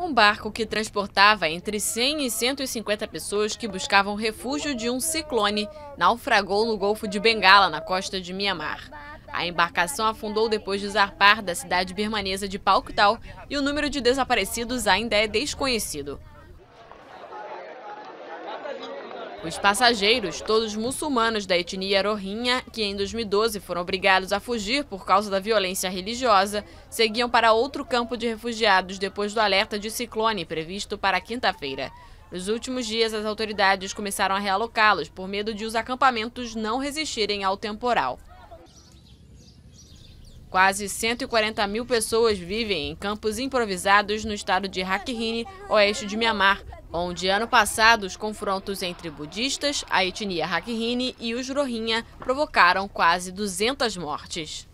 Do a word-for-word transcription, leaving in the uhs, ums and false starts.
Um barco que transportava entre cem e cento e cinquenta pessoas que buscavam refúgio de um ciclone naufragou no Golfo de Bengala, na costa de Mianmar. A embarcação afundou depois de zarpar da cidade birmanesa de Pauktal e o número de desaparecidos ainda é desconhecido. Os passageiros, todos muçulmanos da etnia Rohingya, que em dois mil e doze foram obrigados a fugir por causa da violência religiosa, seguiam para outro campo de refugiados depois do alerta de ciclone previsto para quinta-feira. Nos últimos dias, as autoridades começaram a realocá-los por medo de os acampamentos não resistirem ao temporal. Quase cento e quarenta mil pessoas vivem em campos improvisados no estado de Rakhine, oeste de Mianmar, onde ano passado os confrontos entre budistas, a etnia Rakhine e os Rohingya provocaram quase duzentas mortes.